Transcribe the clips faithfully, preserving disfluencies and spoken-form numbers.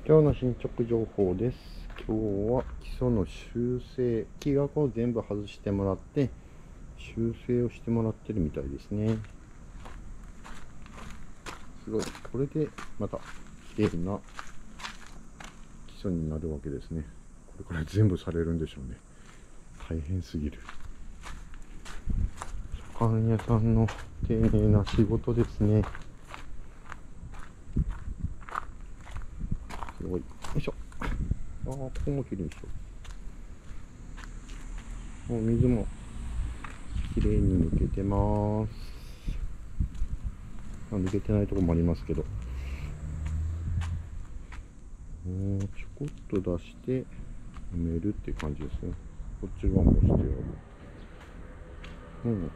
今日の進捗情報です。今日は基礎の修正、キー枠を全部外してもらって、修正をしてもらってるみたいですね。すごい。これでまた綺麗な基礎になるわけですね。これから全部されるんでしょうね。大変すぎる。パン屋さんの丁寧な仕事ですね。すごい。よいしょ。ああ、ここもきれいにしよう。もう水もきれいに抜けてます。抜けてないところもありますけど。もうちょこっと出して埋めるって感じですね。こっち側もしてやる。うんうんうん。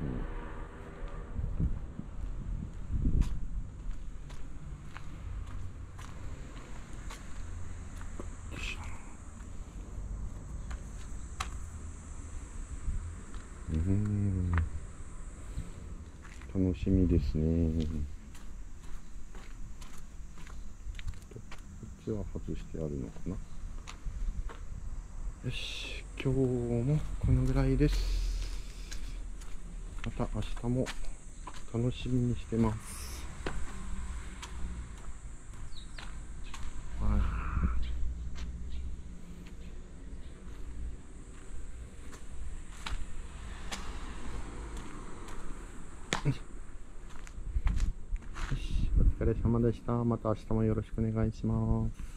うん、楽しみですね。こっちは外してあるのかな。よし、今日もこのぐらいです。また明日も楽しみにしてます。よし、お疲れ様でした。また明日もよろしくお願いします。